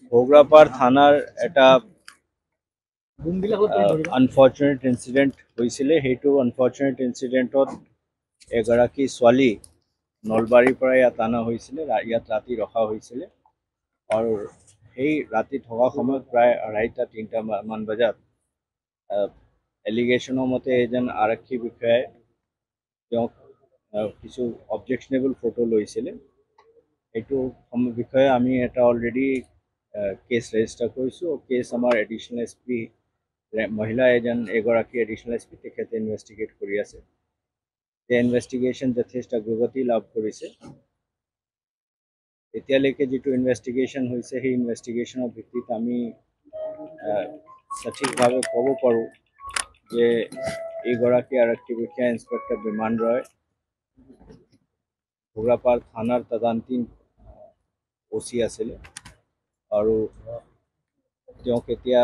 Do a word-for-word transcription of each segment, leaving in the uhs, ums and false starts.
ghagrappar থানাৰ এটা unfortunate incident হৈছিলে হেতু আনফৰ্চুনেট ইনসিডেন্টত এগৰাকী ছোৱালী নলবাৰীৰ পৰা ইয়াত আনা হৈছিলে ইয়াত ৰাতি ৰখা হৈছিলে আৰু সেই ৰাতি থকা সময়ত প্ৰায় আঢ়াইটা তিনিটা মান বজাত এলিগেশনৰ মতে এজন আৰক্ষী বিষয়াই তেওঁক কিছু অবজেকশনেবল ফটো লৈছিলে এইটো বিষয়ে আমি এটা অলৰেডি কেছ ৰেজিষ্টাৰ কৰিছোঁ কেছ আমাৰ এডিশনেল এছ পি মহিলা এজন এগৰাকী এডিশনেল এছ পি তেখেতে ইনভেষ্টিগেট কৰি আছে এই ইনভেষ্টিগেশ্যন যথেষ্ট অগ্ৰগতি লাভ কৰিছে এতিয়ালৈকে যিটো ইনভেষ্টিগেশ্যন হৈছে সেই ইনভেষ্টিগেশ্যনৰ ভিত্তিত আমি সঠিকভাৱে ক'ব পাৰোঁ যে এইগৰাকী আৰক্ষী বিষয়া ইন্সপেক্টৰ বিমান ৰয় ghagrappar থানাৰ তদন্তীন ওচি আছিলে আৰু তেওঁক এতিয়া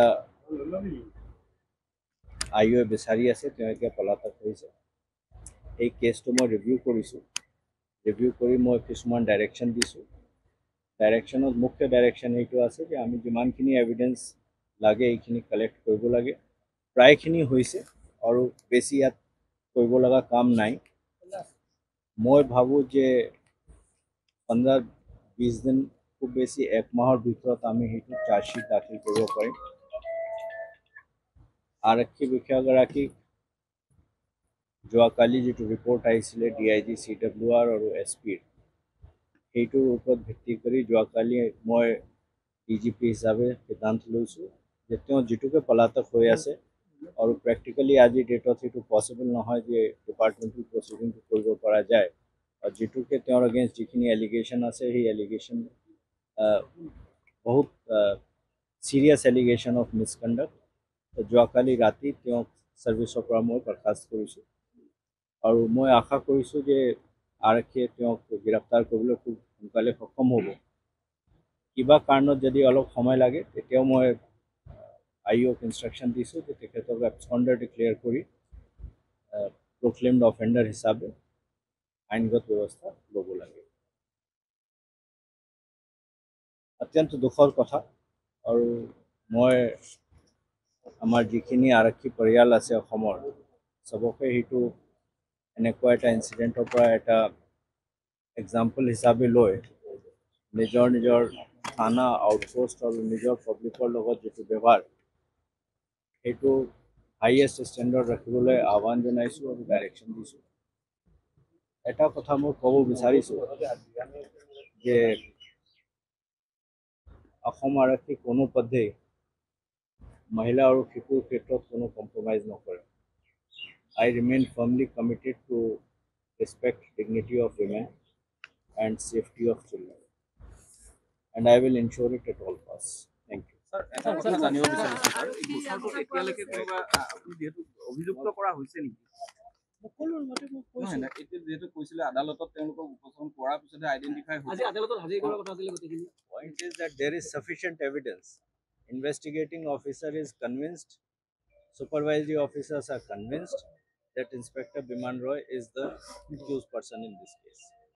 আইও বিচাৰি আছে তেওঁ এতিয়া পলাতক হৈছে এই কেছটো মই ৰিভিউ কৰিছোঁ ৰিভিউ কৰি মই কিছুমান ডাইৰেকশ্যন দিছোঁ ডাইৰেকশ্যনত মুখ্য ডাইৰেকশ্যন এইটো আছে যে আমি যিমানখিনি এভিডেন্স লাগে এইখিনি কালেক্ট কৰিব লাগে প্ৰায়খিনি হৈছে আৰু বেছি ইয়াত কৰিব লগা কাম নাই মই ভাবোঁ যে পোন্ধৰ বিশ দিন খুব বেছি এক মাহৰ ভিতৰত আমি সেইটো চাৰ্জশ্বিট দাখিল কৰিব পাৰিম আৰক্ষী বিষয়াগৰাকীক যোৱাকালি যিটো ৰিপৰ্ট আহিছিলে D I G C W R আৰু এছ পিৰ সেইটোৰ ওপৰত ভিত্তি কৰি যোৱাকালি মই ডি জি পি হিচাপে সিদ্ধান্ত লৈছোঁ যে তেওঁ যিটোকে পলাতক হৈ আছে আৰু প্ৰেক্টিকেলি আজিৰ ডেটত সেইটো পচিবল নহয় যে ডিপাৰ্টমেণ্টেল প্ৰচিডিংটো কৰিব পৰা যায় আৰু যিটোকে তেওঁৰ এগেইনষ্ট যিখিনি এলিগেশ্যন আছে সেই এলিগেশ্যন বহুত চিৰিয়াছ এলিগেশ্যন অফ মিছকণ্ডাক্ট যোৱাকালি ৰাতি তেওঁক ছাৰ্ভিচৰ পৰা মই বৰ্খাস্ত কৰিছোঁ আৰু মই আশা কৰিছোঁ যে আৰক্ষীয়ে তেওঁক গ্ৰেপ্তাৰ কৰিবলৈ খুব সোনকালে সক্ষম হ'ব কিবা কাৰণত যদি অলপ সময় লাগে তেতিয়াও মই আইঅ'ক ইনষ্ট্ৰাকশ্যন দিছোঁ যে তেখেতক এবস্কণ্ডাৰ ডিক্লেয়াৰ কৰি প্ৰক্লেইমড অফেণ্ডাৰ হিচাপে আইনগত ব্যৱস্থা ল'ব লাগে অত্যন্ত দুখৰ কথা আৰু মই আমাৰ যিখিনি আৰক্ষী পৰিয়াল আছে অসমৰ চবকে সেইটো এনেকুৱা এটা ইনচিডেণ্টৰ পৰা এটা এক্সাম্পল হিচাপে লৈ নিজৰ নিজৰ থানা আউটপোষ্ট আৰু নিজৰ পাব্লিকৰ লগত যিটো ব্যৱহাৰ সেইটো হাইয়েষ্ট ষ্টেণ্ডাৰ্ড ৰাখিবলৈ আহ্বান জনাইছোঁ আৰু ডাইৰেকশ্যন দিছোঁ এটা কথা মই ক'ব বিচাৰিছোঁ যে অসম আৰক্ষী কোনো পধ্যেই মহিলা আৰু শিশুৰ ক্ষেত্ৰত কোনো কম্প্ৰমাইজ নকৰে I remain firmly committed to respect dignity of women and safety of children and I will ensure it at all costs. Thank you. Sir, এটা কথা জানিব বিচাৰিছোঁ স্যাৰ এই গোচৰটোত এতিয়ালৈকে কোনোবা আপুনি যেহেতু অভিযুক্ত কৰা হৈছে নেকি সকলোৰ মতে মই কৈছোঁ না এতিয়া যেহেতু কৈছিলে আদালতত তেওঁলোকক উপস্থাপন কৰাৰ পিছতে আইডেন্টিফাই হৈছে আজি আদালতত হাজিৰ কৰাৰ কথা আছিলে গোটেইখিনি point is that there is sufficient evidence investigating officer is convinced supervisory officers are convinced that Inspector Biman Roy is the accused person in this case.